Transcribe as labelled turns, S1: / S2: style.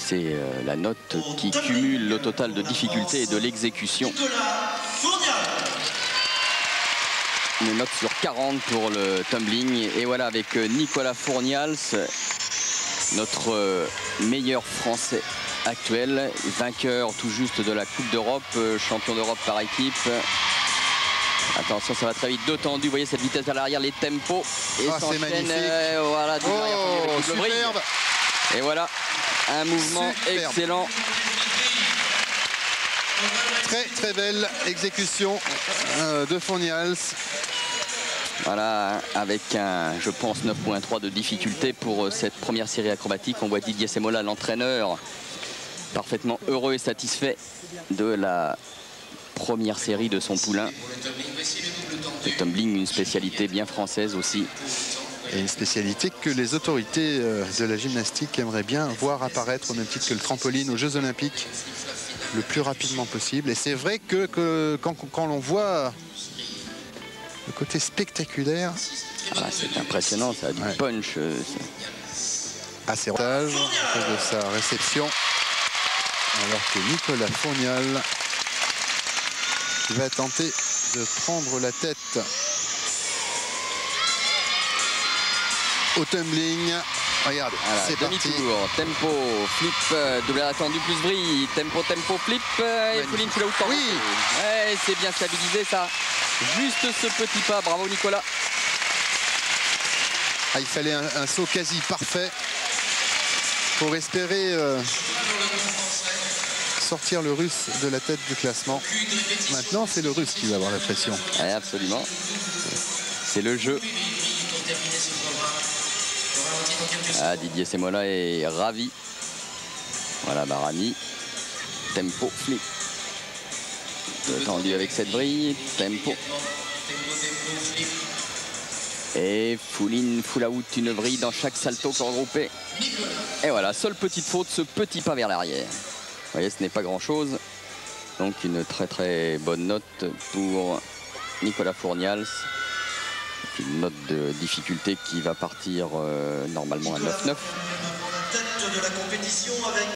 S1: C'est la note qui cumule le total de difficulté et de l'exécution. Une note sur 40 pour le tumbling. Et voilà, avec Nicolas Fournials, notre meilleur Français actuel, vainqueur tout juste de la Coupe d'Europe, champion d'Europe par équipe. Attention, ça va très vite, deux tendus, vous voyez cette vitesse vers l'arrière, les tempos. Et
S2: c'est magnifique.
S1: Voilà,
S2: superbe.
S1: Et voilà, un mouvement excellent.
S2: Très très belle exécution de Fournials.
S1: Voilà, avec un, je pense, 9.3 de difficulté pour cette première série acrobatique. On voit Didier Semola, l'entraîneur, parfaitement heureux et satisfait de la première série de son poulain. Le tumbling, une spécialité bien française aussi.
S2: Et une spécialité que les autorités de la gymnastique aimeraient bien voir apparaître au même titre que le trampoline aux Jeux Olympiques le plus rapidement possible. Et c'est vrai que quand l'on voit le côté spectaculaire,
S1: c'est impressionnant, ça a du punch.
S2: Assez rotage de sa réception, alors que Nicolas Fournials va tenter de prendre la tête au tumbling. Regardez, c'est parti.
S1: Demi-tour, tempo, flip, double attendu plus vrille, tempo, flip, et Fouline Fula Out.
S2: Oui,
S1: c'est bien stabilisé ça. Juste ce petit pas, bravo Nicolas.
S2: Il fallait un saut quasi parfait pour espérer sortir le Russe de la tête du classement. Maintenant, c'est le Russe qui va avoir la pression.
S1: Absolument. C'est le jeu. Didier Semola est ravi. Voilà, Barami. Tempo, flip. Tendu avec cette vrille. Tempo. Et Fouline Fula Out, une vrille dans chaque salto regroupé. Et voilà, seule petite faute, ce petit pas vers l'arrière. Vous voyez, ce n'est pas grand-chose. Donc une très très bonne note pour Nicolas Fournials. Une note de difficulté qui va partir normalement à 9-9.